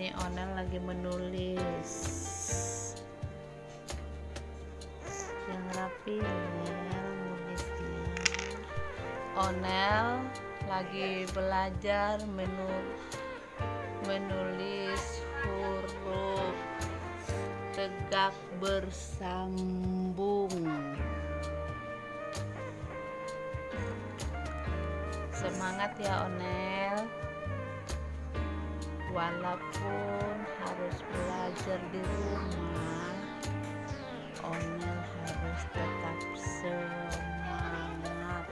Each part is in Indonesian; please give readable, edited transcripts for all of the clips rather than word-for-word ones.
Ini Onel lagi menulis. Yang rapi Onel nulisnya. Onel lagi belajar menulis huruf tegak bersambung. Semangat ya Onel, walaupun harus belajar di rumah, Onel harus tetap semangat.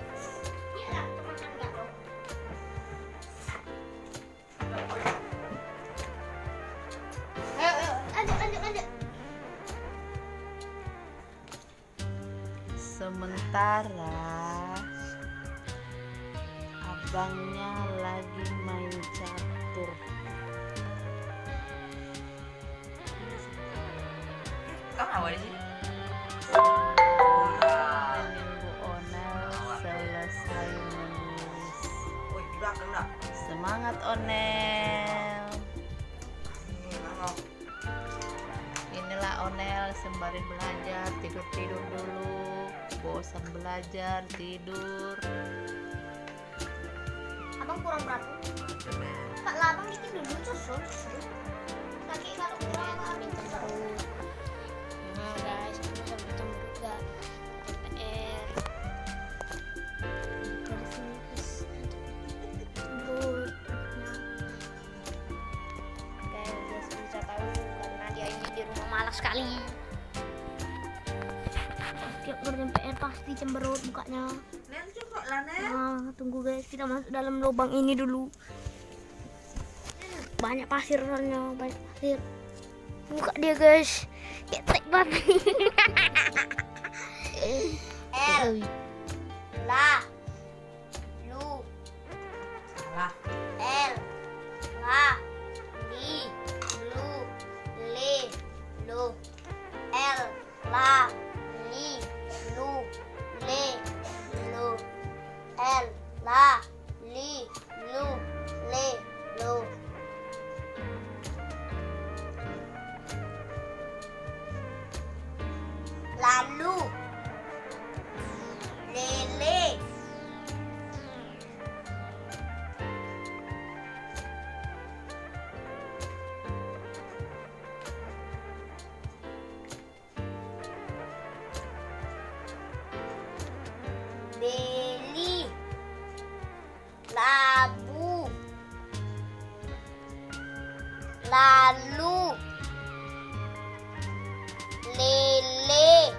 Sementara abangnya lagi main catur. Kamu apa di sini? Menunggu Onel selesai menulis. Oh, di belakang enggak? Semangat Onel. Inilah Onel sembari belajar, tidur dulu. Bosan belajar, tidur. Abang kurang berapa? Kak Labang bikin dulu susun. Lagi kalau kurang minta baru. Nah guys, ini sampai cemburu gak? PR. Cemburu. Kayak guys bisa tahu karena dia ini di rumah malas sekali. Setiap ngerjain PR pasti cemberut mukanya. Nel juga lah Nel. Nah, tunggu guys, kita masuk dalam lubang ini dulu. Banyak pasir soalnya, banyak pasir. Buka dia guys, ketek babi. L, la, lu, Salah. L, la, li, lu, le, lu, L, la, li, lu, le, lu, L, la, li, lu, le, lu. Lalu, lele, beli, labu, lalu, lele,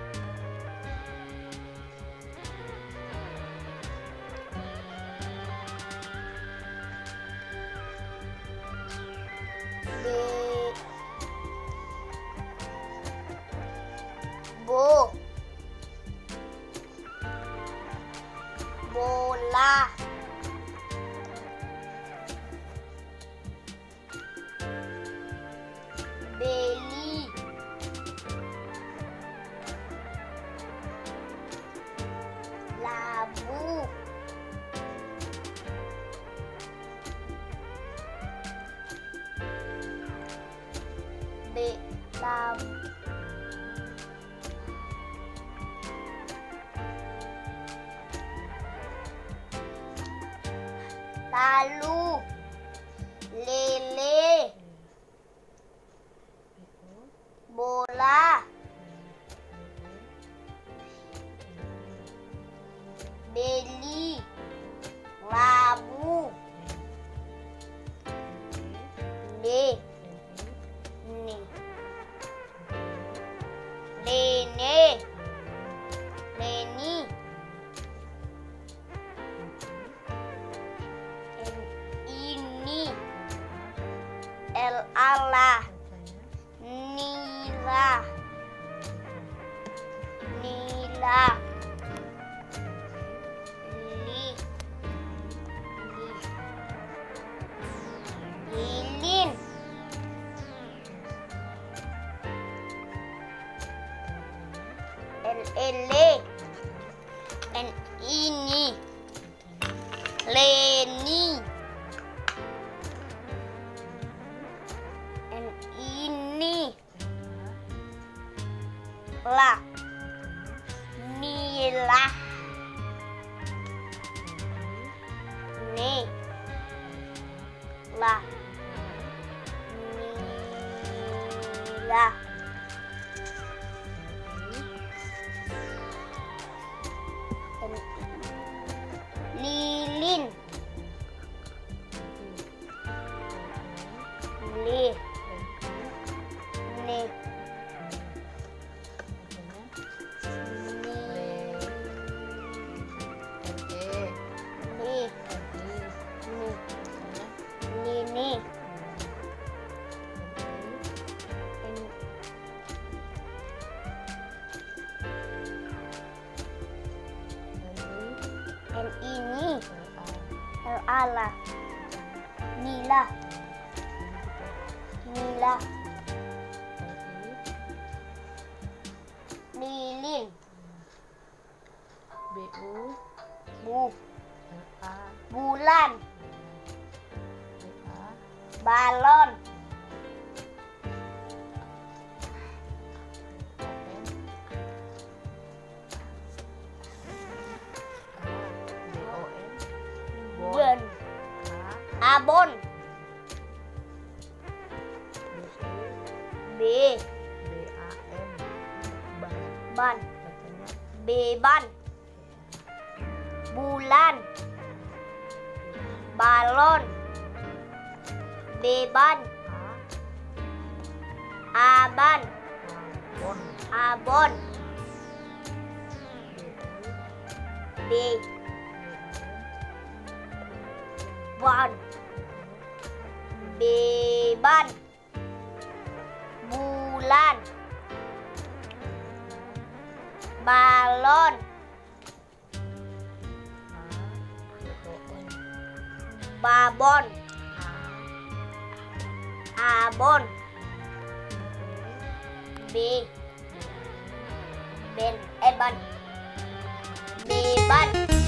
bo, bola, beli, labu, labu, lalu, lele, bola, beli, labu, le, ni, lene, leni, Lah. Ni. Lah. Lah. Lilin. Li. Ni. Ni. Ini Ala Nila Lilin Bulan Balon Abon Ban Beban Bulan Balon Beban Aban Abon Beban Beban Bulan Balon Babon Abon Ban Beban